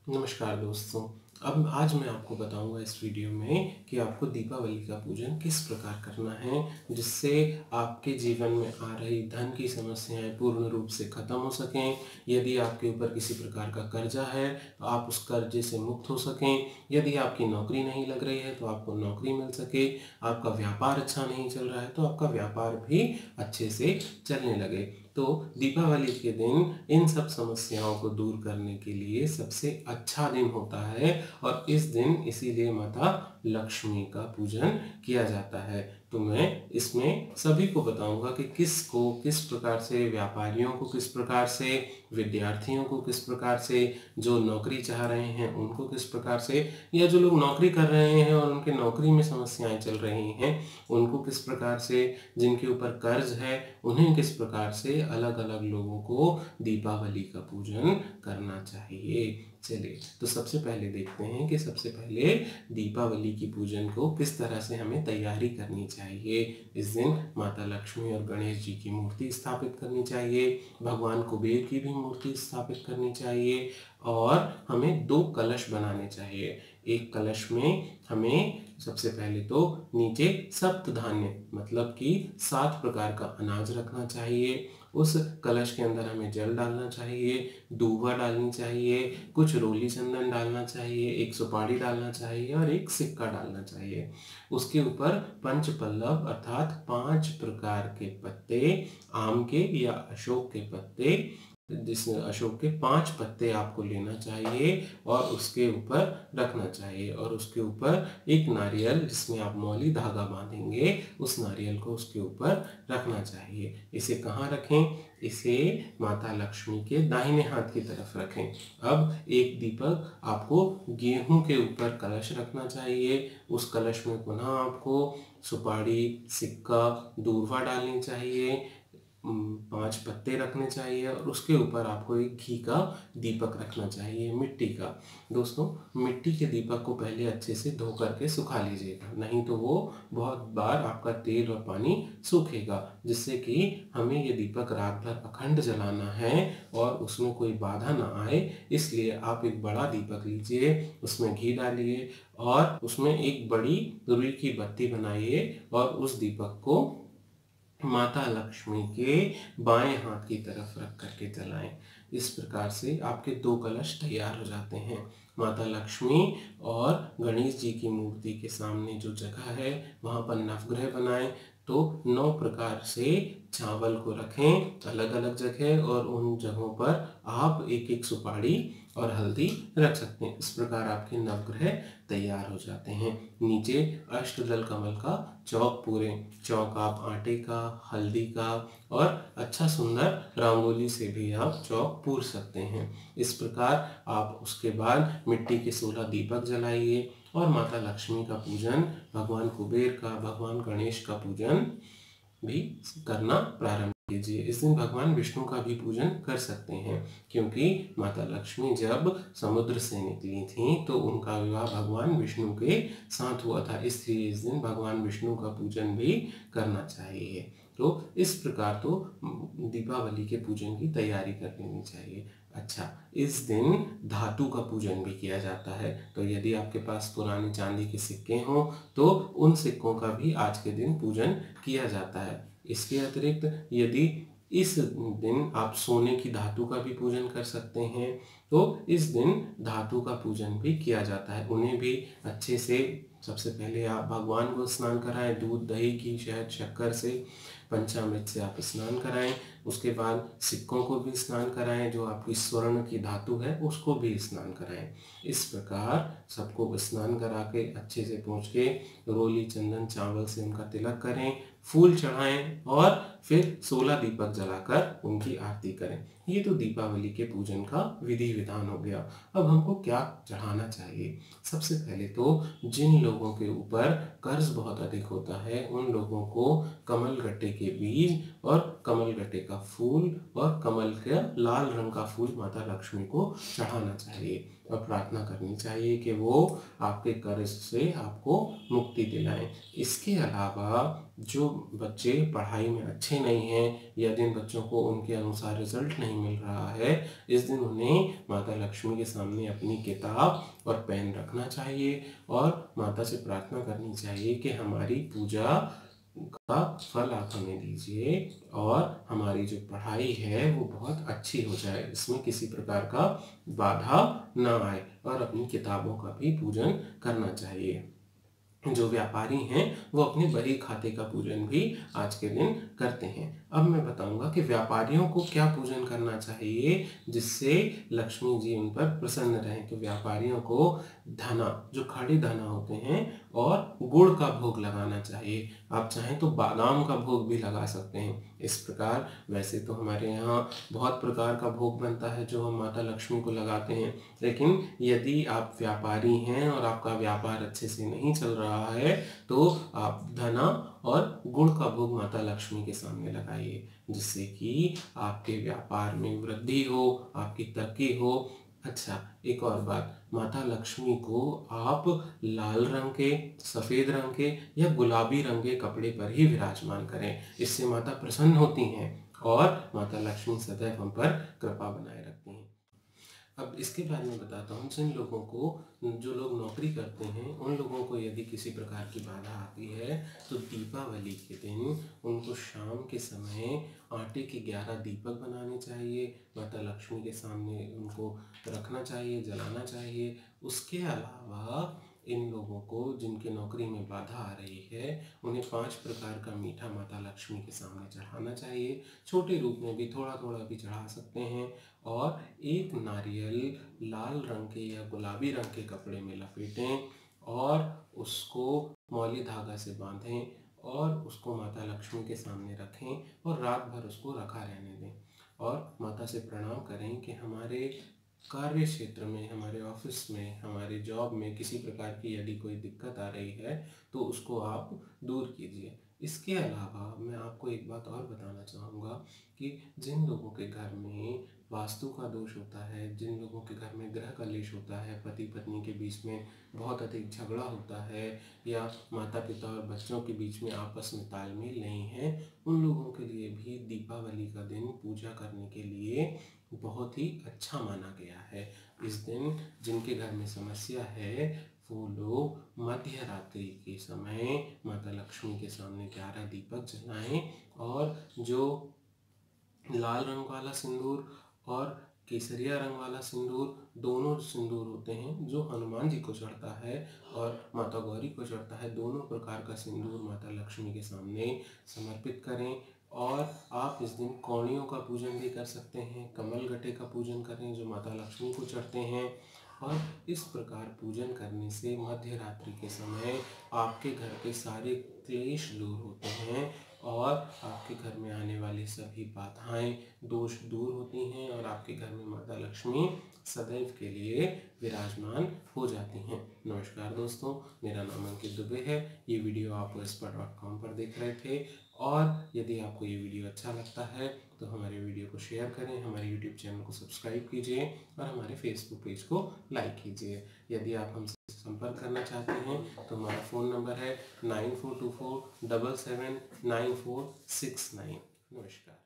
नमस्कार दोस्तों। अब आज मैं आपको बताऊंगा इस वीडियो में कि आपको दीपावली का पूजन किस प्रकार करना है, जिससे आपके जीवन में आ रही धन की समस्याएं पूर्ण रूप से खत्म हो सकें। यदि आपके ऊपर किसी प्रकार का कर्जा है तो आप उस कर्जे से मुक्त हो सकें। यदि आपकी नौकरी नहीं लग रही है तो आपको नौकरी मिल सके। आपका व्यापार अच्छा नहीं चल रहा है तो आपका व्यापार भी अच्छे से चलने लगे। तो दीपावली के दिन इन सब समस्याओं को दूर करने के लिए सबसे अच्छा दिन होता है और इस दिन इसीलिए माता लक्ष्मी का पूजन किया जाता है। तो मैं इसमें सभी को बताऊंगा कि किसको किस प्रकार से, व्यापारियों को किस प्रकार से, विद्यार्थियों को किस प्रकार से, जो नौकरी चाह रहे हैं उनको किस प्रकार से, या जो लोग नौकरी कर रहे हैं और उनके नौकरी में समस्याएं चल रही हैं उनको किस प्रकार से, जिनके ऊपर कर्ज है उन्हें किस प्रकार से, अलग अलग लोगों को दीपावली का पूजन करना चाहिए। चलिए तो सबसे पहले देखते हैं कि सबसे पहले दीपावली की पूजन को किस तरह से हमें तैयारी करनी चाहिए। इस दिन माता लक्ष्मी और गणेश जी की मूर्ति स्थापित करनी चाहिए, भगवान कुबेर की भी मूर्ति स्थापित करनी चाहिए और हमें 2 कलश बनाने चाहिए। एक कलश में हमें सबसे पहले तो नीचे सप्त धान्य मतलब कि 7 प्रकार का अनाज रखना चाहिए। उस कलश के अंदर हमें जल डालना चाहिए, दूबा डालनी चाहिए, कुछ रोली चंदन डालना चाहिए, एक सुपारी डालना चाहिए और एक सिक्का डालना चाहिए। उसके ऊपर पंच पल्लव अर्थात 5 प्रकार के पत्ते, आम के या अशोक के पत्ते, जिसमें अशोक के 5 पत्ते आपको लेना चाहिए और उसके ऊपर रखना चाहिए और उसके ऊपर एक नारियल जिसमें आप मौली धागा बांधेंगे उस नारियल को उसके ऊपर रखना चाहिए। इसे कहाँ रखें? इसे माता लक्ष्मी के दाहिने हाथ की तरफ रखें। अब एक दीपक आपको गेहूं के ऊपर कलश रखना चाहिए। उस कलश में पुनः आपको सुपारी, सिक्का, दूर्वा डालनी चाहिए, 5 पत्ते रखने चाहिए और उसके ऊपर आपको एक घी का दीपक रखना चाहिए, मिट्टी का। दोस्तों, मिट्टी के दीपक को पहले अच्छे से धो करके सुखा लीजिएगा, नहीं तो वो बहुत बार आपका तेल और पानी सूखेगा, जिससे कि हमें ये दीपक रात भर अखंड जलाना है और उसमें कोई बाधा ना आए। इसलिए आप एक बड़ा दीपक लीजिए, उसमें घी डालिए और उसमें एक बड़ी रुई की बत्ती बनाइए और उस दीपक को माता लक्ष्मी के बाएं हाथ की तरफ रख करके जलाएं। इस प्रकार से आपके 2 कलश तैयार हो जाते हैं। माता लक्ष्मी और गणेश जी की मूर्ति के सामने जो जगह है वहां पर नवग्रह बनाएं। तो 9 प्रकार से चावल को रखें अलग अलग जगह और उन जगहों पर आप एक एक सुपारी और हल्दी रख सकते हैं। इस प्रकार आपके नवग्रह तैयार हो जाते हैं। नीचे अष्टदल कमल का चौक पूरे, चौक आप आटे का, हल्दी का और अच्छा सुंदर रंगोली से भी आप चौक पूर सकते हैं। इस प्रकार आप उसके बाद मिट्टी के 16 दीपक जलाइए और माता लक्ष्मी का पूजन, भगवान कुबेर का, भगवान गणेश का पूजन भी करना प्रारंभ कीजिए। इस दिन भगवान विष्णु का भी पूजन कर सकते हैं, क्योंकि माता लक्ष्मी जब समुद्र से निकली थीं तो उनका विवाह भगवान विष्णु के साथ हुआ था, इसलिए इस दिन भगवान विष्णु का पूजन भी करना चाहिए। तो इस प्रकार तो दीपावली के पूजन की तैयारी कर लेनी चाहिए। अच्छा, इस दिन धातु का पूजन भी किया जाता है, तो यदि आपके पास पुरानी चांदी के सिक्के हों तो उन सिक्कों का भी आज के दिन पूजन किया जाता है। इसके अतिरिक्त यदि इस दिन आप सोने की धातु का भी पूजन कर सकते हैं तो इस दिन धातु का पूजन भी किया जाता है। उन्हें भी अच्छे से सबसे पहले आप भगवान को स्नान कराएं, दूध, दही, घी, शहद, शक्कर से, पंचामृत से आप स्नान कराएं। उसके बाद सिक्कों को भी स्नान कराएं, जो आपकी स्वर्ण की धातु है उसको भी स्नान कराएं। इस प्रकार सबको स्नान करा के अच्छे से पहुँच के रोली चंदन चावल से उनका तिलक करें, फूल चढ़ाएं और फिर 16 दीपक जलाकर उनकी आरती करें। ये तो दीपावली के पूजन का विधि विधान हो गया। अब हमको क्या चढ़ाना चाहिए? सबसे पहले तो जिन लोगों के ऊपर कर्ज बहुत अधिक होता है उन लोगों को कमल गट्टे के बीज और कमल गट्टे का फूल और कमल का लाल रंग का फूल माता लक्ष्मी को चढ़ाना चाहिए और प्रार्थना करनी चाहिए कि वो आपके कर्ज से आपको मुक्ति दिलाएं। इसके अलावा जो बच्चे पढ़ाई में अच्छे अच्छे नहीं हैं या जिन बच्चों को उनके अनुसार रिजल्ट नहीं मिल रहा है, इस दिन उन्हें माता लक्ष्मी के सामने अपनी किताब और पेन रखना चाहिए और माता से प्रार्थना करनी चाहिए कि हमारी पूजा का फल आप हमें दीजिए और हमारी जो पढ़ाई है वो बहुत अच्छी हो जाए, इसमें किसी प्रकार का बाधा ना आए और अपनी किताबों का भी पूजन करना चाहिए। जो व्यापारी हैं वो अपने बही खाते का पूजन भी आज के दिन करते हैं। अब मैं बताऊंगा कि व्यापारियों को क्या पूजन करना चाहिए जिससे लक्ष्मी जी उन पर प्रसन्न रहें। तो व्यापारियों को धना, जो खड़े धना होते हैं, और गुड़ का भोग लगाना चाहिए। आप चाहें तो बादाम का भोग भी लगा सकते हैं। इस प्रकार वैसे तो हमारे यहाँ बहुत प्रकार का भोग बनता है जो हम माता लक्ष्मी को लगाते हैं, लेकिन यदि आप व्यापारी हैं और आपका व्यापार अच्छे से नहीं चल रहा है तो आप धना और गुड़ का भोग माता लक्ष्मी के सामने लगाइए, जिससे कि आपके व्यापार में वृद्धि हो, आपकी तरक्की हो। अच्छा, एक और बात, माता लक्ष्मी को आप लाल रंग के, सफ़ेद रंग के या गुलाबी रंग के कपड़े पर ही विराजमान करें। इससे माता प्रसन्न होती हैं और माता लक्ष्मी सदैव हम पर कृपा बनाए रखती हैं। अब इसके बारे में बताता हूँ, जिन लोगों को, जो लोग नौकरी करते हैं, उन लोगों को यदि किसी प्रकार की बाधा आती है तो दीपावली के दिन उनको शाम के समय आटे के 11 दीपक बनाने चाहिए, माता लक्ष्मी के सामने उनको रखना चाहिए, जलाना चाहिए। उसके अलावा इन लोगों को जिनकी नौकरी में बाधा आ रही है उन्हें 5 प्रकार का मीठा माता लक्ष्मी के सामने चढ़ाना चाहिए। छोटे रूप में भी थोड़ा थोड़ा भी चढ़ा सकते हैं और एक नारियल लाल रंग के या गुलाबी रंग के कपड़े में लपेटें और उसको मौली धागा से बांधें और उसको माता लक्ष्मी के सामने रखें और रात भर उसको रखा रहने दें और माता से प्रणाम करें कि हमारे कार्य क्षेत्र में, हमारे ऑफिस में, हमारे जॉब में किसी प्रकार की यदि कोई दिक्कत आ रही है तो उसको आप दूर कीजिए। इसके अलावा मैं आपको एक बात और बताना चाहूँगा कि जिन लोगों के घर में वास्तु का दोष होता है, जिन लोगों के घर में ग्रह कलेश होता है, पति पत्नी के बीच में बहुत अधिक झगड़ा होता है या माता पिता और बच्चों के बीच में आपस में तालमेल नहीं है, उन लोगों के लिए भी दीपावली का दिन पूजा करने के लिए बहुत ही अच्छा माना गया है। इस दिन जिनके घर में समस्या है वो लोग मध्य रात्रि के समय माता लक्ष्मी के सामने 11 दीपक जलाएं और जो लाल रंग वाला सिंदूर और केसरिया रंग वाला सिंदूर, दोनों सिंदूर होते हैं जो हनुमान जी को चढ़ता है और माता गौरी को चढ़ता है, दोनों प्रकार का सिंदूर माता लक्ष्मी के सामने समर्पित करें। और आप इस दिन कौड़ियों का पूजन भी कर सकते हैं, कमल गट्टे का पूजन करें जो माता लक्ष्मी को चढ़ते हैं। और इस प्रकार पूजन करने से मध्य रात्रि के समय आपके घर के सारे क्लेश दूर होते हैं और आपके घर में आने वाली सभी बाधाएं, दोष दूर होती हैं और आपके घर में माता लक्ष्मी सदैव के लिए विराजमान हो जाती हैं। नमस्कार दोस्तों, मेरा नाम अंकित दुबे है। ये वीडियो आप whisper.com पर देख रहे थे और यदि आपको ये वीडियो अच्छा लगता है तो हमारे वीडियो को शेयर करें, हमारे यूट्यूब चैनल को सब्सक्राइब कीजिए और हमारे फेसबुक पेज को लाइक कीजिए। यदि आप हमसे संपर्क करना चाहते हैं तो हमारा फ़ोन नंबर है 9424779469। नमस्कार।